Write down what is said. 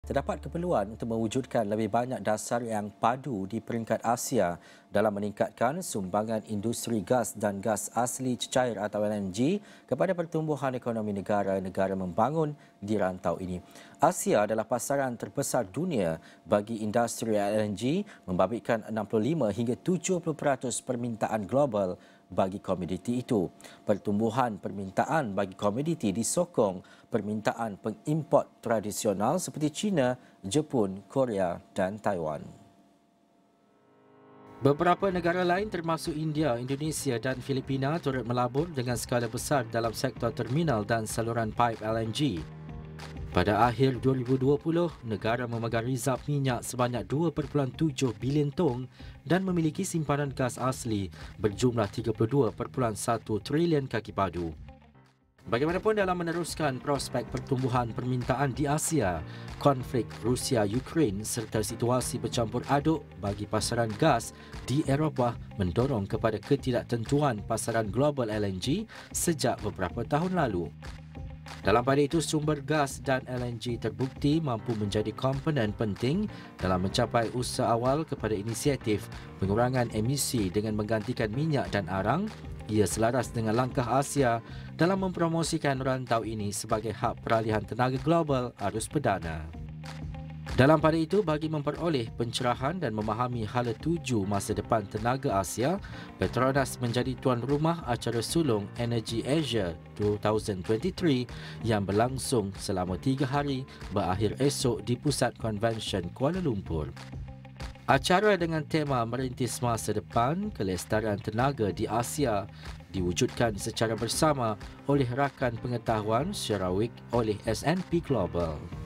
Terdapat keperluan untuk mewujudkan lebih banyak dasar yang padu di peringkat Asia dalam meningkatkan sumbangan industri gas dan gas asli cecair atau LNG kepada pertumbuhan ekonomi negara-negara membangun di rantau ini. Asia adalah pasaran terbesar dunia bagi industri LNG, membabitkan 65 hingga 70% permintaan global bagi komoditi itu. Pertumbuhan permintaan bagi komoditi disokong permintaan pengimport tradisional seperti China, Jepun, Korea dan Taiwan. Beberapa negara lain termasuk India, Indonesia dan Filipina turut melabur dengan skala besar dalam sektor terminal dan saluran paip LNG. Pada akhir 2020, negara memegang rizab minyak sebanyak 2.7 bilion tong dan memiliki simpanan gas asli berjumlah 32.1 trilion kaki padu. Bagaimanapun dalam meneruskan prospek pertumbuhan permintaan di Asia, konflik Rusia-Ukraine serta situasi bercampur aduk bagi pasaran gas di Eropah mendorong kepada ketidaktentuan pasaran global LNG sejak beberapa tahun lalu. Dalam pada itu, sumber gas dan LNG terbukti mampu menjadi komponen penting dalam mencapai usaha awal kepada inisiatif pengurangan emisi dengan menggantikan minyak dan arang. Ia selaras dengan langkah Asia dalam mempromosikan rantau ini sebagai hub peralihan tenaga global arus perdana. Dalam pada itu, bagi memperoleh pencerahan dan memahami hala tuju masa depan tenaga Asia, Petronas menjadi tuan rumah acara sulung Energy Asia 2023 yang berlangsung selama 3 hari berakhir esok di Pusat Konvensyen Kuala Lumpur. Acara dengan tema Merintis Masa Depan Kelestarian Tenaga di Asia diwujudkan secara bersama oleh Rakan Pengetahuan Sarawak oleh S&P Global.